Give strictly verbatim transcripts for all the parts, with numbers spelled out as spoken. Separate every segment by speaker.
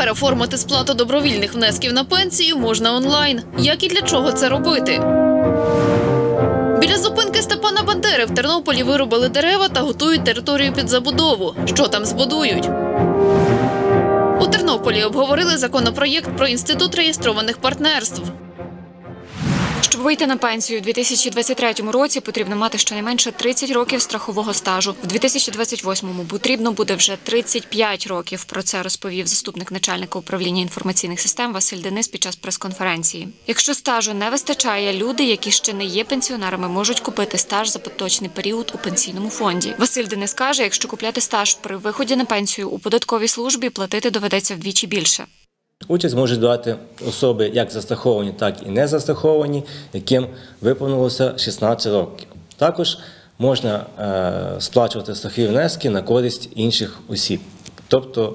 Speaker 1: Тепер оформити сплату добровільних внесків на пенсію можна онлайн. Як і для чого це робити? Біля зупинки Степана Бандери в Тернополі вирубили дерева та готують територію під забудову. Що там збудують? У Тернополі обговорили законопроєкт про інститут реєстрованих партнерств.
Speaker 2: Щоб вийти на пенсію у дві тисячі двадцять третьому році, потрібно мати щонайменше тридцять років страхового стажу. В дві тисячі двадцять восьмому потрібно буде вже тридцять п'ять років. Про це розповів заступник начальника управління інформаційних систем Василь Денис під час прес-конференції. Якщо стажу не вистачає, люди, які ще не є пенсіонерами, можуть купити стаж за поточний період у пенсійному фонді. Василь Денис каже, якщо купляти стаж при виході на пенсію у податковій службі, платити доведеться вдвічі більше.
Speaker 3: Участь можуть брати особи як застраховані, так і не застраховані, яким виповнилося шістнадцять років. Також можна е, сплачувати страхові внески на користь інших осіб. Тобто,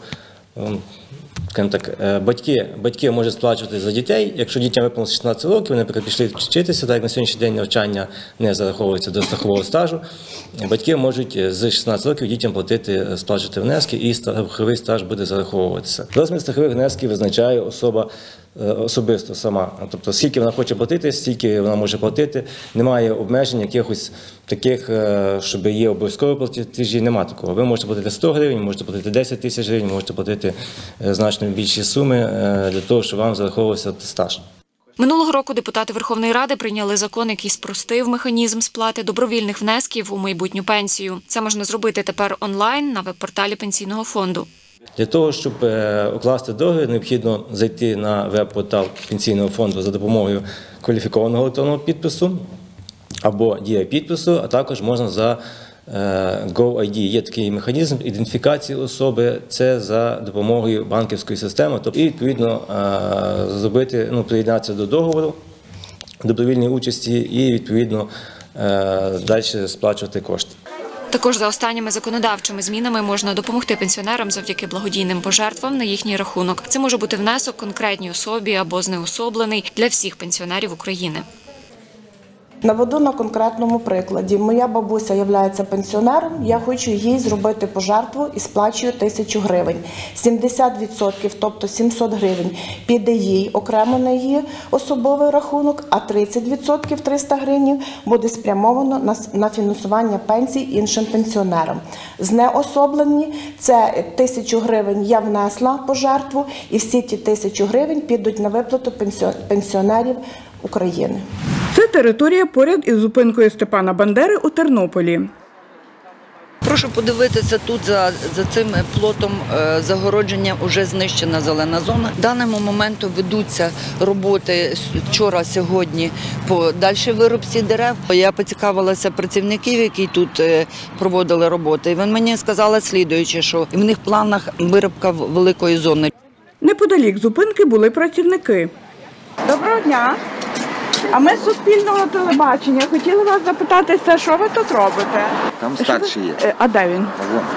Speaker 3: е, так, е, батьки, батьки можуть сплачувати за дітей, якщо дітям виповнилося шістнадцять років, вони, наприклад, пішли вчитися, так як на сьогоднішній день навчання не зараховується до страхового стажу, батьки можуть з шістнадцяти років дітям платити, сплачувати внески, і страховий стаж буде зараховуватися. Розмір страхових внесків визначає особа особисто сама. Тобто, скільки вона хоче платити, стільки вона може платити. Немає обмежень якихось таких, щоб є обов'язкові платежі, немає такого. Ви можете платити сто гривень, можете платити десять тисяч гривень, можете платити значно більші суми для того, щоб вам зараховувався стаж.
Speaker 2: Минулого року депутати Верховної Ради прийняли закон, який спростив механізм сплати добровільних внесків у майбутню пенсію. Це можна зробити тепер онлайн на веб-порталі Пенсійного фонду.
Speaker 3: Для того, щоб укласти договір, необхідно зайти на веб-портал Пенсійного фонду за допомогою кваліфікованого електронного підпису або дія-підпису, а також можна за GoID. Є такий механізм ідентифікації особи, це за допомогою банківської системи. І, відповідно, зробити, ну, приєднатися до договору добровільної участі і, відповідно, далі сплачувати кошти.
Speaker 2: Також за останніми законодавчими змінами можна допомогти пенсіонерам завдяки благодійним пожертвам на їхній рахунок. Це може бути внесок конкретній особі або знеособлений для всіх пенсіонерів України.
Speaker 4: Наведу на конкретному прикладі. Моя бабуся є пенсіонером, я хочу їй зробити пожертву і сплачую тисячу гривень. сімдесят відсотків, тобто сімсот гривень, піде їй окремо на її особовий рахунок, а тридцять відсотків, триста гривень, буде спрямовано на фінансування пенсій іншим пенсіонерам. Знеособлені – це тисячу гривень я внесла пожертву, і всі ті тисячу гривень підуть на виплату пенсіонерів України.
Speaker 5: Це територія поряд із зупинкою Степана Бандери у Тернополі.
Speaker 6: Прошу подивитися, тут за, за цим плотом е, загородження вже знищена зелена зона. В даному моменту ведуться роботи вчора, сьогодні по дальшій вирубці дерев. Я поцікавилася працівників, які тут е, проводили роботи. І вони мені сказали слідуюче, що в них в планах вирубка великої зони.
Speaker 5: Неподалік зупинки були працівники.
Speaker 7: Доброго дня. А ми з Суспільного телебачення хотіли вас запитати, що ви тут робите?
Speaker 8: Там старший є.
Speaker 7: А де він?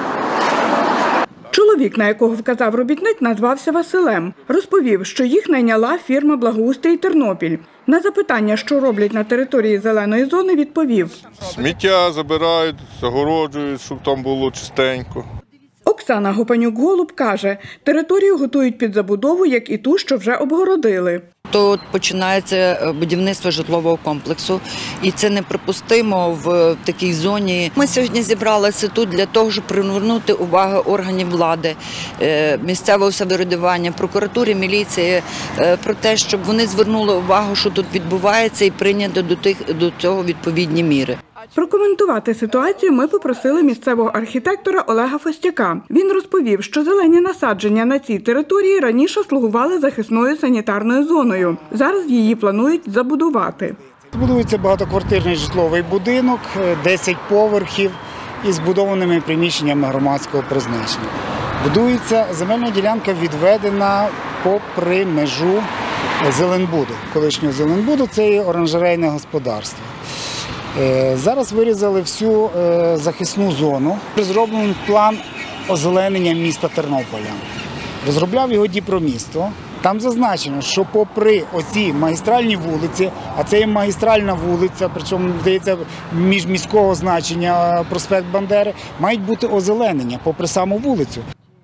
Speaker 5: Чоловік, на якого вказав робітник, назвався Василем. Розповів, що їх найняла фірма «Благоустрій Тернопіль». На запитання, що роблять на території зеленої зони, відповів.
Speaker 9: Сміття забирають, загороджують, щоб там було чистенько.
Speaker 5: Оксана Гопанюк-Голуб каже, територію готують під забудову, як і ту, що вже обгородили.
Speaker 6: Тут починається будівництво житлового комплексу, і це неприпустимо в такій зоні. Ми сьогодні зібралися тут для того, щоб привернути увагу органів влади, місцевого самоврядування, прокуратури, міліції, про те, щоб вони звернули увагу, що тут відбувається, і прийняти до, тих, до цього відповідні міри.
Speaker 5: Прокоментувати ситуацію ми попросили місцевого архітектора Олега Фостяка. Він розповів, що зелені насадження на цій території раніше слугували захисною санітарною зоною. Зараз її планують забудувати.
Speaker 10: Будується багатоквартирний житловий будинок, десять поверхів із збудованими приміщеннями громадського призначення. Будується земельна ділянка, відведена попри межу Зеленбуду. Колишнього Зеленбуду – це оранжерейне господарство. Зараз вирізали всю захисну зону. Розроблений план озеленення міста Тернополя. Розробляв його Дніпромісто. Там зазначено, що попри оці магістральні вулиці, а це є магістральна вулиця, причому, здається, міжміського значення проспект Бандери, мають бути озеленення попри саму вулицю.
Speaker 5: Щоб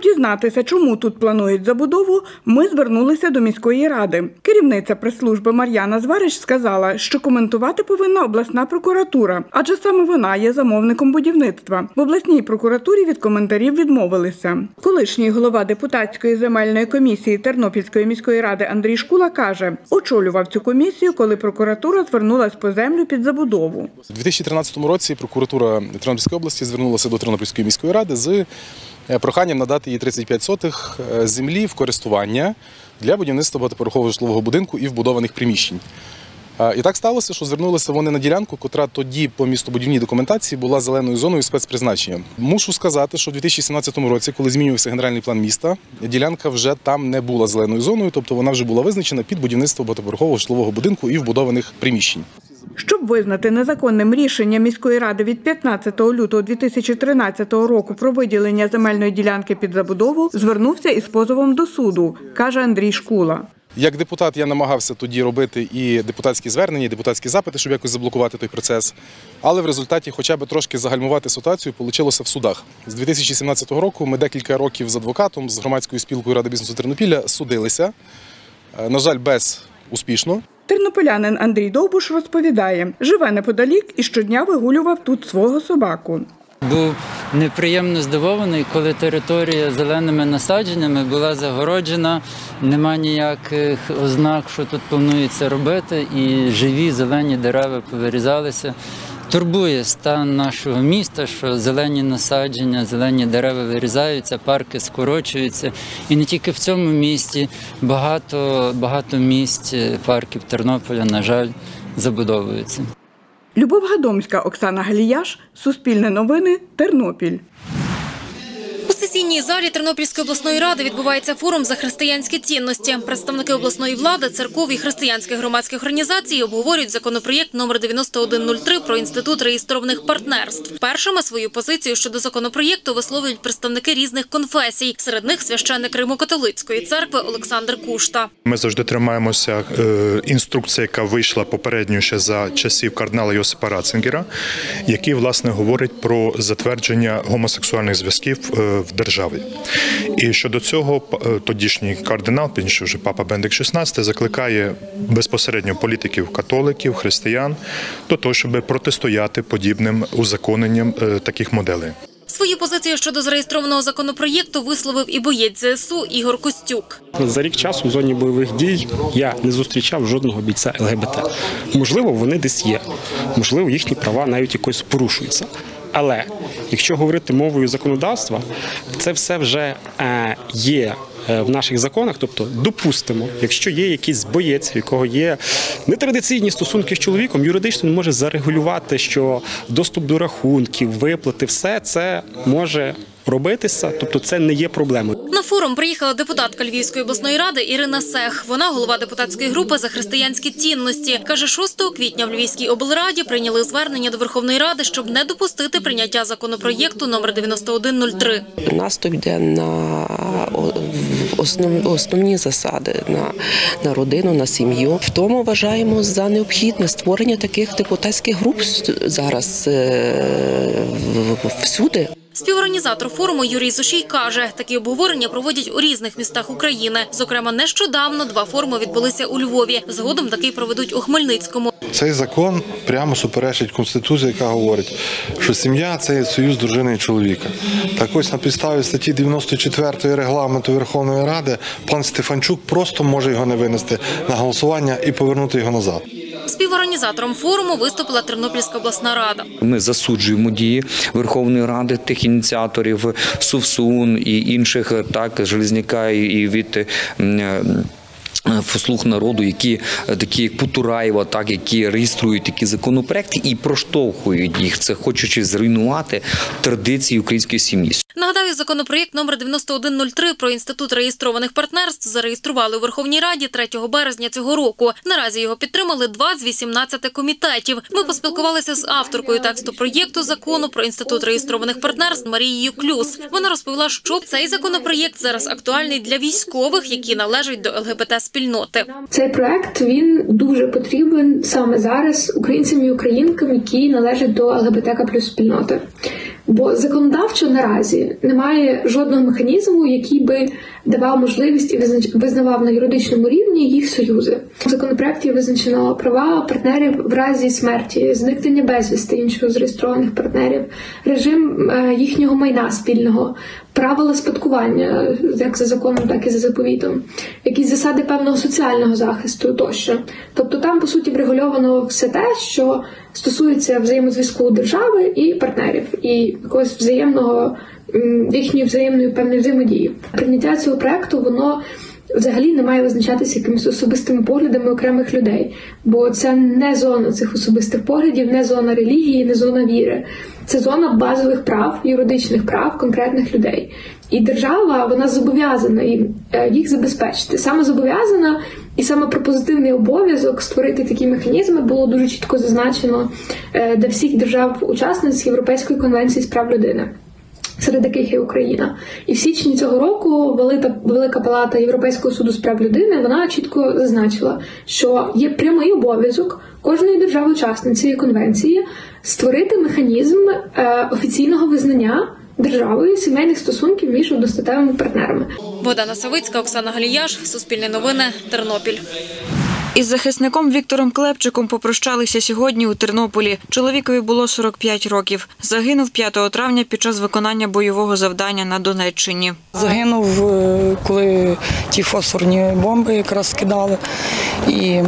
Speaker 5: дізнатися, чому тут планують забудову, ми звернулися до міської ради. Керівниця прес-служби Мар'яна Зварич сказала, що коментувати повинна обласна прокуратура, адже саме вона є замовником будівництва. В обласній прокуратурі від коментарів відмовилися. Колишній голова депутатської земельної комісії Тернопільської міської ради Андрій Шкула каже, очолював цю комісію, коли прокуратура звернулась по землю під забудову.
Speaker 8: У дві тисячі тринадцятому році прокуратура Тернопільської області звернулася до Тернопільської міської ради з проханням надати їй тридцять п'ять сотих землі в користування для будівництва багатоповерхового житлового будинку і вбудованих приміщень. І так сталося, що звернулися вони на ділянку, котра тоді по містобудівній документації була зеленою зоною спецпризначення. Мушу сказати, що у дві тисячі сімнадцятому році, коли змінювався генеральний план міста, ділянка вже там не була зеленою зоною, тобто вона вже була визначена під будівництво багатоповерхового житлового будинку і вбудованих приміщень.
Speaker 5: Щоб визнати незаконним рішення міської ради від п'ятнадцятого лютого дві тисячі тринадцятого року про виділення земельної ділянки під забудову, звернувся із позовом до суду, каже Андрій Шкула.
Speaker 8: Як депутат я намагався тоді робити і депутатські звернення, і депутатські запити, щоб якось заблокувати той процес. Але в результаті хоча б трошки загальмувати ситуацію вийшло в судах. З дві тисячі сімнадцятого року ми декілька років з адвокатом, з громадською спілкою Ради бізнесу Тернопілля судилися. На жаль, безуспішно.
Speaker 5: Тернополянин Андрій Довбуш розповідає, живе неподалік і щодня вигулював тут свого собаку.
Speaker 11: Був неприємно здивований, коли територія зеленими насадженнями була загороджена, нема ніяких ознак, що тут планується робити, і живі зелені дерева повирізалися. Турбує стан нашого міста, що зелені насадження, зелені дерева вирізаються, парки скорочуються. І не тільки в цьому місті, багато, багато місць парків Тернополя, на жаль, забудовуються.
Speaker 5: Любов Гадомська, Оксана Галіяш, Суспільне новини, Тернопіль.
Speaker 1: У сесійній залі Тернопільської обласної ради відбувається форум за християнські цінності. Представники обласної влади, церков і християнських громадських організацій обговорюють законопроєкт номер дев'яносто один нуль три про інститут реєстрованих партнерств. Першими свою позицію щодо законопроєкту висловлюють представники різних конфесій. Серед них священник Римо-католицької церкви Олександр Кушта.
Speaker 12: Ми завжди тримаємося інструкції, яка вийшла попередньо ще за часів кардинала Йосипа Ратцингера, який, власне, говорить про затвердження гомосексуальних зв'язків в державі. І щодо цього тодішній кардинал, пізніше вже папа Бенедикт шістнадцятий, закликає безпосередньо політиків, католиків, християн до того, щоб протистояти подібним узаконенням таких моделей.
Speaker 1: Свою позицію щодо зареєстрованого законопроєкту висловив і боєць зе ес у Ігор Костюк.
Speaker 13: За рік часу в зоні бойових дій я не зустрічав жодного бійця ел ге бе те. Можливо, вони десь є, можливо, їхні права навіть якось порушуються. Але якщо говорити мовою законодавства, це все вже є в наших законах. Тобто, допустимо, якщо є якийсь боєць, в якого є нетрадиційні стосунки з чоловіком, юридично він може зарегулювати, що доступ до рахунків, виплати, все це може робитися, тобто це не є проблемою.
Speaker 1: На форум приїхала депутатка Львівської обласної ради Ірина Сех. Вона голова депутатської групи за християнські цінності. Каже, шостого квітня в Львівській облраді прийняли звернення до Верховної Ради, щоб не допустити прийняття законопроєкту номер дев'яносто один нуль три.
Speaker 14: Наступ йде на основ, основні засади, на, на родину, на сім'ю. В тому вважаємо за необхідне створення таких депутатських груп зараз всюди.
Speaker 1: Співорганізатор форуму Юрій Зошій каже, такі обговорення проводять у різних містах України. Зокрема, нещодавно два форуми відбулися у Львові. Згодом такий проведуть у Хмельницькому.
Speaker 15: Цей закон прямо суперечить Конституції, яка говорить, що сім'я – це союз дружини і чоловіка. Так ось на підставі статті дев'яносто четвертої регламенту Верховної Ради пан Стефанчук просто може його не винести на голосування і повернути його назад.
Speaker 1: Співорганізатором форуму виступила Тернопільська обласна рада.
Speaker 16: Ми засуджуємо дії Верховної Ради, тих ініціаторів Совсун і інших, так, Железняка і від «Слуг народу», які такі як Потураєва, так, які реєструють такі законопроекти і проштовхують їх, це хочучи зруйнувати традиції української сім'ї.
Speaker 1: Нагадаю, законопроєкт номер дев'яносто один нуль три про інститут реєстрованих партнерств зареєстрували у Верховній Раді третього березня цього року. Наразі його підтримали два з вісімнадцяти комітетів. Ми поспілкувалися з авторкою тексту проєкту закону про інститут реєстрованих партнерств Марією Клюс. Вона розповіла, що цей законопроєкт зараз актуальний для військових, які належать до ел ге бе те-спільноти.
Speaker 17: Цей проект, він дуже потрібен саме зараз українцям і українкам, які належать до ел ге бе те ка плюс спільноти. Бо законодавчо наразі немає жодного механізму, який би давав можливість і визнавав на юридичному рівні їх союзи. В законопроекті визначено права партнерів в разі смерті, зникнення безвісти іншого зареєстрованих партнерів, режим їхнього майна спільного, правила спадкування, як за законом, так і за заповітом, якісь засади певного соціального захисту тощо. Тобто там, по суті, врегульовано все те, що стосується взаємозв'язку держави і партнерів, і якогось взаємного, їхньої взаємної певної взаємодії. Прийняття цього проекту, воно взагалі не має визначатися якимись особистими поглядами окремих людей, бо це не зона цих особистих поглядів, не зона релігії, не зона віри. Це зона базових прав, юридичних прав конкретних людей. І держава, вона зобов'язана їх забезпечити. Саме зобов'язана і саме про позитивний обов'язок створити такі механізми було дуже чітко зазначено для всіх держав-учасниць Європейської конвенції з прав людини, серед яких є Україна. І в січні цього року Велика, Велика Палата Європейського суду з прав людини, вона чітко зазначила, що є прямий обов'язок кожної держави-учасниці цієї конвенції створити механізм е, офіційного визнання державою сімейних стосунків між одностатевими партнерами.
Speaker 1: Богдана Савицька, Оксана Галіяш, Суспільне новини, Тернопіль.
Speaker 2: Із захисником Віктором Клепчиком попрощалися сьогодні у Тернополі. Чоловікові було сорок п'ять років. Загинув п'ятого травня під час виконання бойового завдання на Донеччині.
Speaker 18: Загинув, коли ті фосфорні бомби якраз скидали. І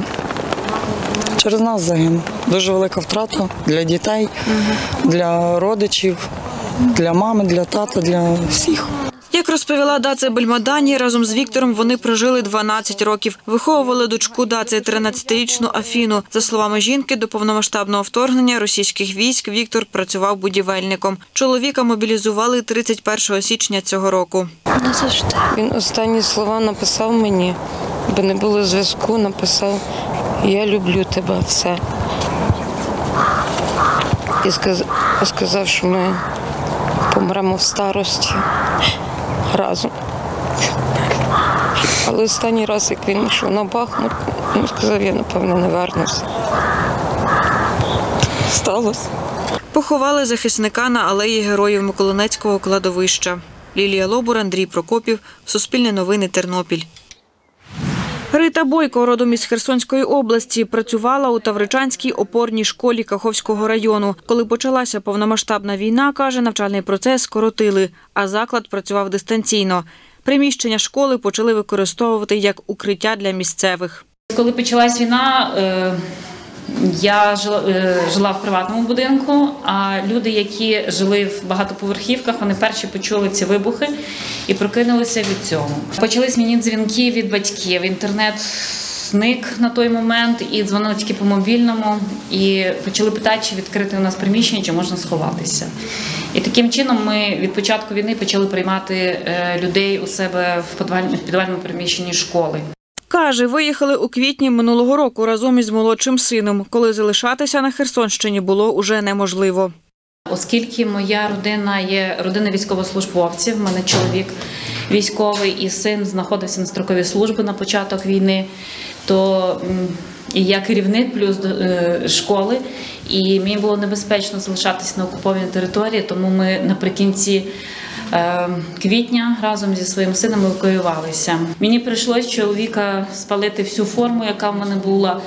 Speaker 18: через нас загинув. Дуже велика втрата для дітей, для родичів, для мами, для тата, для всіх.
Speaker 2: Як розповіла Даця Бельмадані, разом з Віктором вони прожили дванадцять років. Виховували дочку Даці, тринадцятирічну Афіну. За словами жінки, до повномасштабного вторгнення російських військ Віктор працював будівельником. Чоловіка мобілізували тридцять першого січня цього року.
Speaker 19: Він останні слова написав мені, бо не було зв'язку, написав: «Я люблю тебе, все». І сказав, що ми помремо в старості разом. Але останній раз, як він йшов на Бахмут, він сказав: я, напевно, не вернуся. Сталося.
Speaker 2: Поховали захисника на алеї Героїв Миколинецького кладовища. Лілія Лобур, Андрій Прокопів, Суспільне новини, Тернопіль. Рита Бойко, родом із Херсонської області, працювала у Тавричанській опорній школі Каховського району. Коли почалася повномасштабна війна, каже, навчальний процес скоротили, а заклад працював дистанційно. Приміщення школи почали використовувати як укриття для місцевих.
Speaker 20: Коли почалась війна, я жила в приватному будинку, а люди, які жили в багатоповерхівках, вони перші почули ці вибухи і прокинулися від цього. Почались мені дзвінки від батьків, інтернет зник на той момент, і дзвонили тільки по мобільному, і почали питати, чи відкрити у нас приміщення, чи можна сховатися. І таким чином ми від початку війни почали приймати людей у себе в підвальному приміщенні школи.
Speaker 2: Каже, виїхали у квітні минулого року разом із молодшим сином, коли залишатися на Херсонщині було уже неможливо.
Speaker 20: Оскільки моя родина є родина військовослужбовців, в мене чоловік військовий і син знаходився на строковій службі на початок війни, то і я керівник плюс школи, і мені було небезпечно залишатися на окупованій території, тому ми наприкінці квітня разом зі своїм сином евакуювалися. Мені прийшлось чоловіка спалити всю форму, яка в мене була,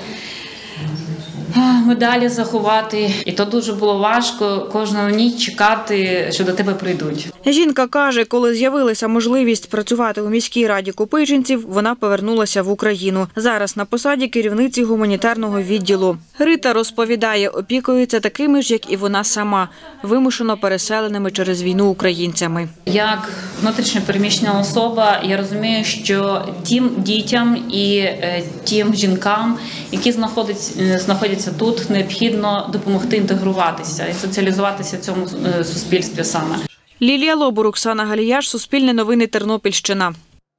Speaker 20: медалі заховати. І то дуже було важко кожну ніч чекати, що до тебе прийдуть.
Speaker 2: Жінка каже, коли з'явилася можливість працювати у міській раді Копичинців, вона повернулася в Україну. Зараз на посаді керівниці гуманітарного відділу. Рита розповідає, опікується такими ж, як і вона сама, вимушено переселеними через війну українцями.
Speaker 20: Як внутрішньо переміщена особа, я розумію, що тим дітям і тим жінкам, які знаходяться тут, необхідно допомогти інтегруватися і соціалізуватися в цьому суспільстві саме.
Speaker 2: Лілія Лобур, Оксана Галіяш, Суспільне новини, Тернопільщина.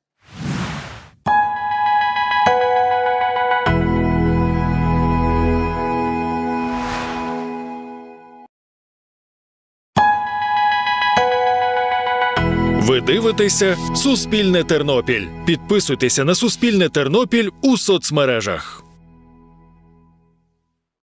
Speaker 21: Ви дивитеся «Суспільне Тернопіль». Підписуйтеся на «Суспільне Тернопіль» у соцмережах.